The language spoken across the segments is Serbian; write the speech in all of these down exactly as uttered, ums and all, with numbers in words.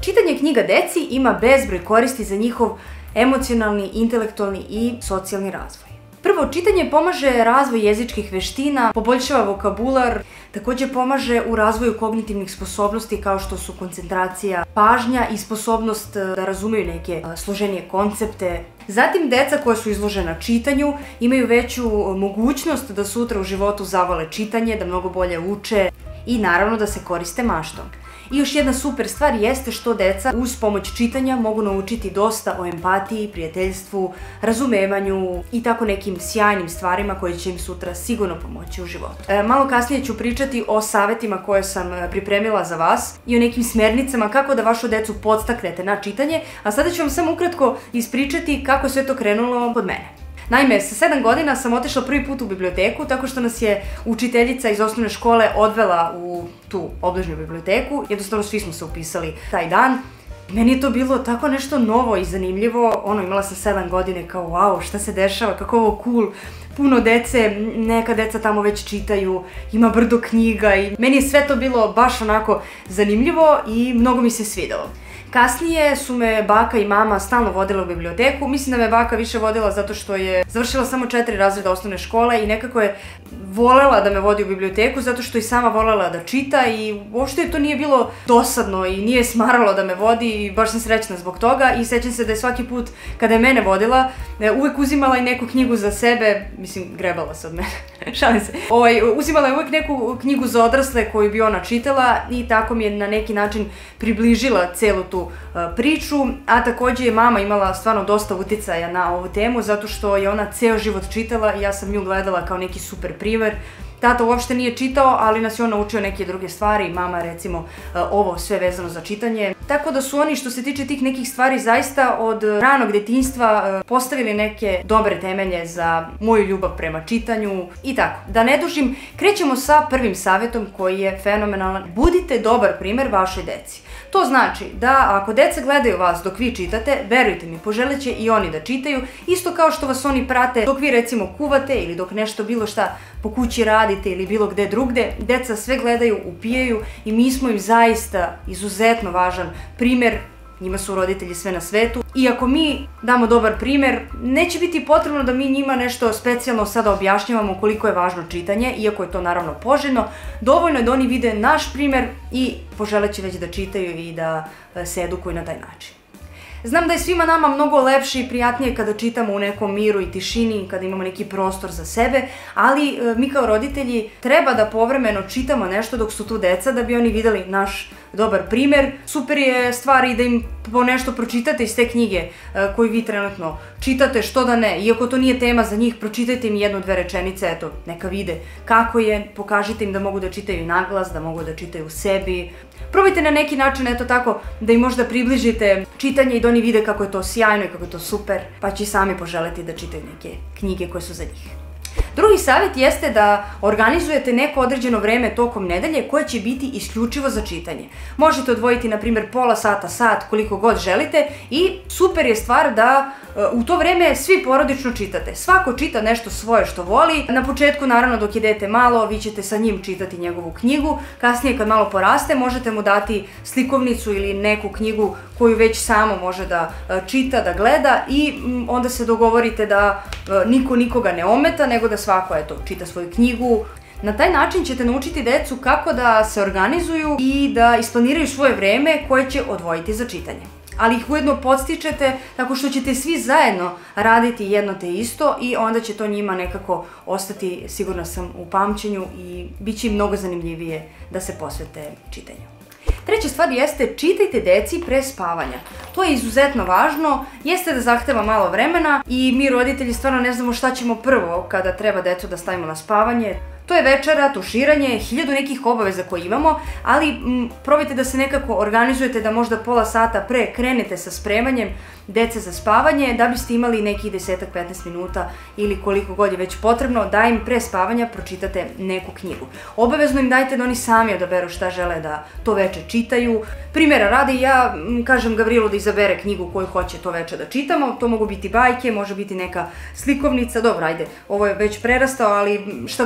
Čitanje knjiga deci ima bezbroj koristi za njihov emocionalni, intelektualni i socijalni razvoj. Prvo, čitanje pomaže razvoj jezičkih veština, poboljšava vokabular, također pomaže u razvoju kognitivnih sposobnosti kao što su koncentracija, pažnja i sposobnost da razumeju neke složenije koncepte. Zatim, deca koja su izložena čitanju imaju veću mogućnost da sutra u životu zavole čitanje, da mnogo bolje uče i naravno da se koriste maštom. I još jedna super stvar jeste što deca uz pomoć čitanja mogu naučiti dosta o empatiji, prijateljstvu, razumevanju i tako nekim sjajnim stvarima koje će im sutra sigurno pomoći u životu. E, malo kasnije ću pričati o savjetima koje sam pripremila za vas i o nekim smernicama kako da vašu decu podstaknete na čitanje, a sada ću vam samo ukratko ispričati kako sve to krenulo kod mene. Naime, sa sedam godina sam otišla prvi put u biblioteku tako što nas je učiteljica iz osnovne škole odvela u tu obližnju biblioteku. Jednostavno svi smo se upisali taj dan. Meni je to bilo tako nešto novo i zanimljivo. Ono, imala sam sedam godine kao wow, šta se dešava, kako ovo cool. Puno dece, neka deca tamo već čitaju, ima brdo knjiga i meni je sve to bilo baš onako zanimljivo i mnogo mi se svidelo. Kasnije su me baka i mama stalno vodile u biblioteku. Mislim da me baka više vodila zato što je završila samo četiri razreda osnovne škole i nekako je volela da me vodi u biblioteku zato što i sama volela da čita i uopšte to nije bilo dosadno i nije smaralo da me vodi i baš sam srećna zbog toga i sećam se da je svaki put kada je mene vodila uvek uzimala i neku knjigu za sebe, mislim grebala se od mene, šalim se, ovaj, uzimala je uvek neku knjigu za odrasle koju bi ona čitala i tako mi je na neki način približila celu tu priču, a također je mama imala stvarno dosta uticaja na ovu temu zato što je ona ceo život čitala i ja sam nju gledala kao neki super primer. Tata uopšte nije čitao, ali nas je on naučio neke druge stvari, mama recimo ovo sve vezano za čitanje. Tako da su oni što se tiče tih nekih stvari zaista od ranog detinjstva postavili neke dobre temelje za moju ljubav prema čitanju i tako. Da ne dužim, krećemo sa prvim savjetom koji je fenomenalan. Budite dobar primer vašoj deci. To znači da ako deca gledaju vas dok vi čitate, verujte mi, poželit će i oni da čitaju, isto kao što vas oni prate dok vi recimo kuvate ili dok nešto bilo šta po kući radite ili bilo gde drugde, deca sve gledaju, upijaju i mi smo im zaista izuzetno važan primer, njima su roditelji sve na svetu i ako mi damo dobar primer, neće biti potrebno da mi njima nešto specijalno sada objašnjavamo koliko je važno čitanje, iako je to naravno poželjno, dovoljno je da oni vide naš primer i poželit će već da čitaju i da se edukuju na taj način. Znam da je svima nama mnogo lepše i prijatnije kada čitamo u nekom miru i tišini, kada imamo neki prostor za sebe, ali mi kao roditelji treba da povremeno čitamo nešto dok su tu deca da bi oni videli naš dobar primer. Super je stvar i da im po nešto pročitate iz te knjige koju vi trenutno čitate, što da ne, iako to nije tema za njih, pročitajte im jednu, dve rečenice, eto, neka vide kako je, pokažite im da mogu da čitaju naglas, da mogu da čitaju sebi. Probajte na neki način, eto tako, da im možda približite čitanje i da oni vide kako je to sjajno i kako je to super, pa će i sami poželeti da čitaju neke knjige koje su za njih. Drugi savjet jeste da organizujete neko određeno vreme tokom nedelje koje će biti isključivo za čitanje. Možete odvojiti, na primjer, pola sata, sat, koliko god želite i super je stvar da u to vreme svi porodično čitate. Svako čita nešto svoje što voli. Na početku, naravno, dok je dete malo, vi ćete sa njim čitati njegovu knjigu. Kasnije, kad malo poraste, možete mu dati slikovnicu ili neku knjigu koju već samo može da čita, da gleda i onda se dogovorite da niko nikoga ne ometa, nego da svako, eto, čita svoju knjigu. Na taj način ćete naučiti decu kako da se organizuju i da isplaniraju svoje vreme koje će odvojiti za čitanje. Ali ih ujedno podstičete tako što ćete svi zajedno raditi jedno te isto i onda će to njima nekako ostati, sigurna sam, u pamćenju i bit će im mnogo zanimljivije da se posvete čitanju. Treća stvar jeste čitajte deci pre spavanja. To je izuzetno važno, jeste da zahteva malo vremena i mi roditelji stvarno ne znamo šta ćemo prvo kada treba decu da stavimo na spavanje. To je večera, tuširanje, hiljadu nekih obaveza koje imamo, ali m, probajte da se nekako organizujete da možda pola sata pre krenete sa spremanjem dece za spavanje, da biste imali nekih desetak do petnaest minuta ili koliko god je već potrebno da im pre spavanja pročitate neku knjigu. Obavezno im dajte da oni sami odaberu šta žele da to veče čitaju. Primjera radi, ja m, kažem Gavrilu da izabere knjigu koju hoće to veče da čitamo, to mogu biti bajke, može biti neka slikovnica, dobro, ajde, ovo je već prerastao, ali šta god već da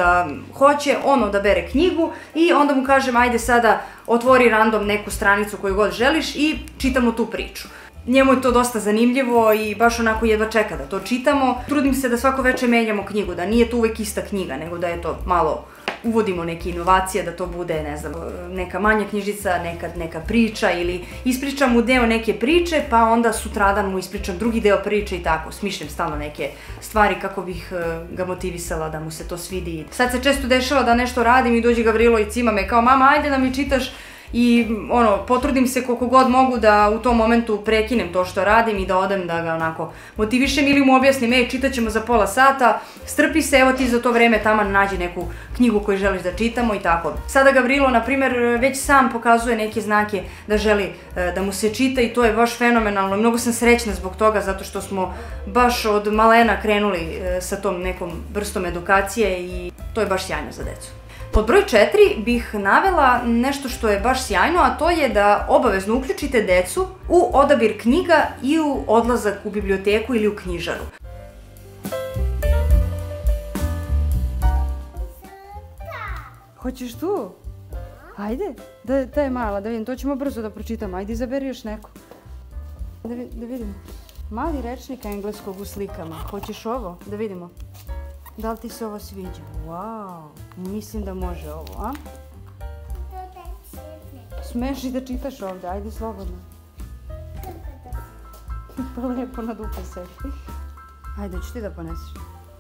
da hoće, on odabere knjigu i onda mu kažem ajde sada otvori random neku stranicu koju god želiš i čitamo tu priču. Njemu je to dosta zanimljivo i baš onako jedva čeka da to čitamo. Trudim se da svako veče menjamo knjigu, da nije to uvek ista knjiga, nego da je to malo uvodimo neke inovacije, da to bude, ne znam, neka manja knjižica, nekad neka priča ili ispričam mu deo neke priče, pa onda sutradan mu ispričam drugi deo priče i tako, smišljam stalno neke stvari kako bih ga motivisala da mu se to svidi. Sad se često dešava da nešto radim i dođe Gavrilo i cima me kao mama ajde da mi čitaš i ono, potrudim se koliko god mogu da u tom momentu prekinem to što radim i da odem da ga onako motivišem ili mu objasnim, ej, čitat ćemo za pola sata, strpi se, evo ti za to vreme taman nađi neku knjigu koju želiš da čitamo i tako. Sada Gavrilo, na primer, već sam pokazuje neke znake da želi da mu se čita i to je baš fenomenalno. Mnogo sam srećna zbog toga zato što smo baš od malena krenuli sa tom nekom vrstom edukacije i to je baš sjajno za decu. Pod broj četiri bih navela nešto što je baš sjajno, a to je da obavezno uključite decu u odabir knjiga i u odlazak u biblioteku ili u knjižaru. Hoćeš tu? Ajde, da je mala, da vidim, to ćemo brzo da pročitamo, ajde izaberi još neko. Da vidimo. Mali rečnik engleskog u slikama, hoćeš ovo? Da vidimo. Da li ti se ovo sviđa? Wow, mislim da može ovo, a? Smeš i da čitaš ovde, ajde slobodno. Pa lepo nadupaj sebi. Ajde, ću ti da poneseš.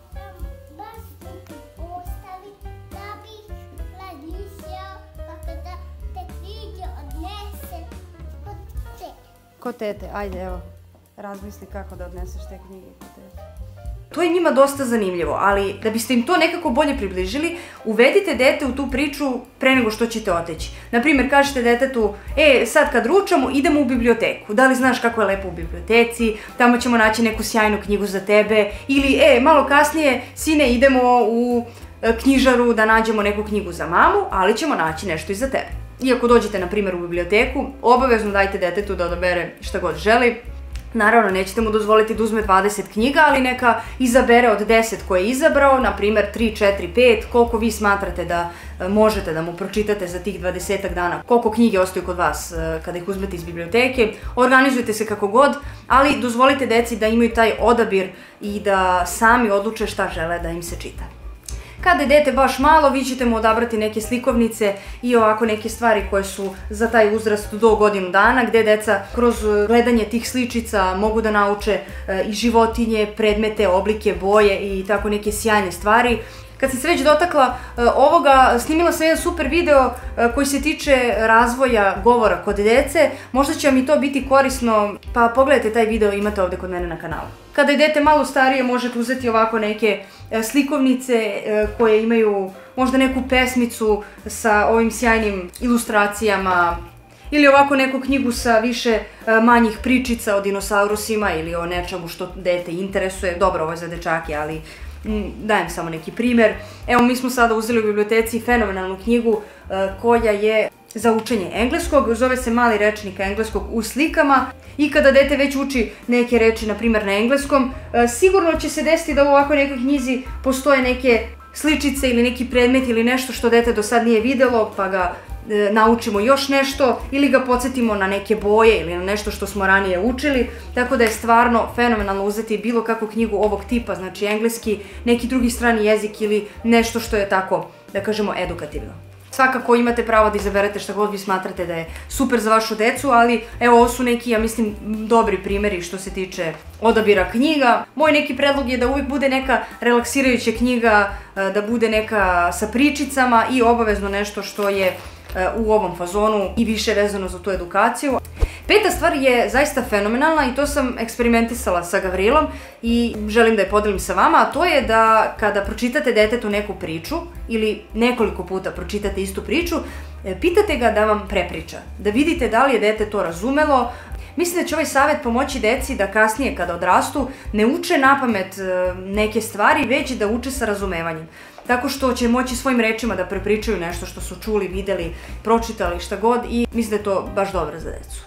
Baš ću ostavi da bih razmišljao kako da te knjige odnesem kod tete. Kod tete, ajde evo, razmisli kako da odneseš te knjige kod tete. To je njima dosta zanimljivo, ali da biste im to nekako bolje približili, uvedite dete u tu priču pre nego što ćete otići. Naprimjer, kažete detetu, e, sad kad ručamo, idemo u biblioteku. Da li znaš kako je lepo u biblioteci, tamo ćemo naći neku sjajnu knjigu za tebe, ili, e, malo kasnije, sine, idemo u knjižaru da nađemo neku knjigu za mamu, ali ćemo naći nešto i za tebe. I ako dođete, na primjer, u biblioteku, obavezno dajte detetu da odabere šta god želi. Naravno, nećete mu dozvoliti da uzme dvadeset knjiga, ali neka izabere od deset koje je izabrao, na primjer tri, četiri, pet, koliko vi smatrate da možete da mu pročitate za tih dvadesetak dana, koliko knjige ostaju kod vas kada ih uzmete iz biblioteke. Organizujte se kako god, ali dozvolite deci da imaju taj odabir i da sami odluče šta žele da im se čita. Kada je dete baš malo, vi ćete mu odabrati neke slikovnice i ovako neke stvari koje su za taj uzrast do godinu dana, gde deca kroz gledanje tih sličica mogu da nauče i životinje, predmete, oblike, boje i tako neke sjajne stvari. Kad sam se već dotakla ovoga, snimila sam jedan super video koji se tiče razvoja govora kod dece. Možda će vam i to biti korisno, pa pogledajte taj video, imate ovde kod mene na kanalu. Kada je dete malo starije, možete uzeti ovako neke slikovnice koje imaju možda neku pesmicu sa ovim sjajnim ilustracijama, ili ovako neku knjigu sa više manjih pričica o dinosaurusima ili o nečemu što dete interesuje. Dobro, ovo je za dečake, ali dajem samo neki primer. Evo, mi smo sada uzeli u biblioteci fenomenalnu knjigu koja je za učenje engleskog, zove se Mali rečnik engleskog u slikama i kada dete već uči neke reči, na primjer na engleskom, sigurno će se desiti da u ovakvoj nekoj knjizi postoje neke sličice ili neki predmet ili nešto što dete do sad nije videlo, pa ga naučimo još nešto ili ga podsjetimo na neke boje ili na nešto što smo ranije učili, tako da je stvarno fenomenalno uzeti bilo kakvu knjigu ovog tipa, znači engleski, neki drugi strani jezik ili nešto što je tako, da kažemo, edukativno. Svakako imate pravo da izaberete šta god vi smatrate da je super za vašu decu, ali evo, ovo su neki, ja mislim, dobri primjeri što se tiče odabira knjiga. Moj neki predlog je da uvijek bude neka relaksirajuća knjiga, da bude neka sa pričicama i obavezno nešto što je u ovom fazonu i više vezano za tu edukaciju. Peta stvar je zaista fenomenalna i to sam eksperimentisala sa Gavrilom i želim da je podelim sa vama, a to je da kada pročitate detetu neku priču ili nekoliko puta pročitate istu priču, pitate ga da vam prepriča, da vidite da li je dete to razumelo. Mislim da će ovaj savjet pomoći deci da kasnije kada odrastu ne uče napamet neke stvari, već da uče sa razumevanjem. Tako što će moći svojim rečima da prepričaju nešto što su čuli, videli, pročitali, šta god, i mislim da je to baš dobro za decu.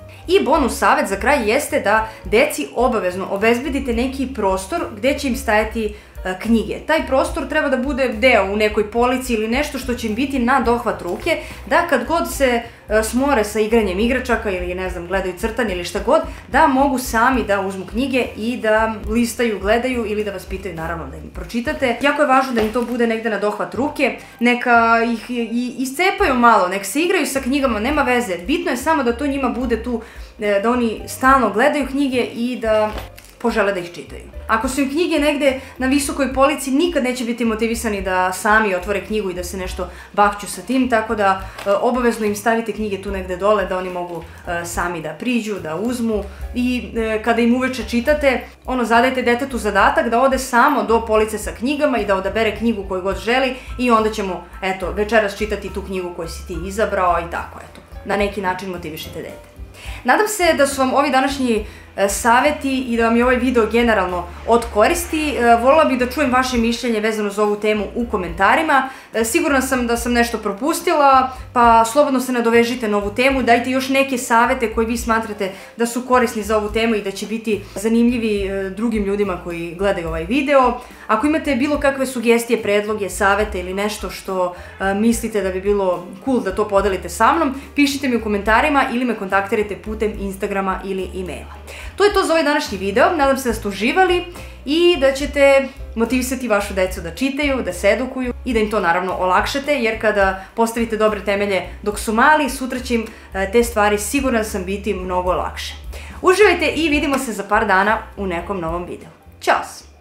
I bonus savjet za kraj jeste da deci obavezno obezbedite neki prostor gde će im stajati knjige. Taj prostor treba da bude deo u nekoj polici ili nešto što će im biti na dohvat ruke, da kad god se smore sa igranjem igračaka ili ne znam, gledaju crtanje ili šta god, da mogu sami da uzmu knjige i da listaju, gledaju ili da vas pitaju naravno da im pročitate. Jako je važno da im to bude negde na dohvat ruke, neka ih i iscepaju malo, nek se igraju sa knjigama, nema veze. Bitno je samo da to njima bude tu, da oni stalno gledaju knjige i da požele da ih čitaju. Ako su im knjige negde na visokoj polici, nikad neće biti motivisani da sami otvore knjigu i da se nešto bakću sa tim, tako da e, obavezno im stavite knjige tu negde dole da oni mogu e, sami da priđu, da uzmu i e, kada im uveče čitate, ono, zadajte detetu zadatak da ode samo do police sa knjigama i da odabere knjigu koju god želi i onda ćemo, eto, večeras čitati tu knjigu koju si ti izabrao i tako, eto, na neki način motivišite dete. Nadam se da su vam ovi današnji saveti i da vam je ovaj video generalno od koristi. Voljela bih da čujem vaše mišljenje vezano za ovu temu u komentarima. Sigurna sam da sam nešto propustila, pa slobodno se nadovežite na ovu temu. Dajte još neke savete koje vi smatrate da su korisni za ovu temu i da će biti zanimljivi drugim ljudima koji gledaju ovaj video. Ako imate bilo kakve sugestije, predloge, savete ili nešto što mislite da bi bilo cool da to podelite sa mnom, pišite mi u komentarima ili me kontaktirajte putem Instagrama ili e-maila. To je to za ovaj današnji video, nadam se da ste uživali i da ćete motivisati vašu decu da čitaju, da se edukuju i da im to naravno olakšate, jer kada postavite dobre temelje dok su mali, sutra će im te stvari, siguran sam, biti mnogo lakše. Uživajte i vidimo se za par dana u nekom novom videu. Ćao!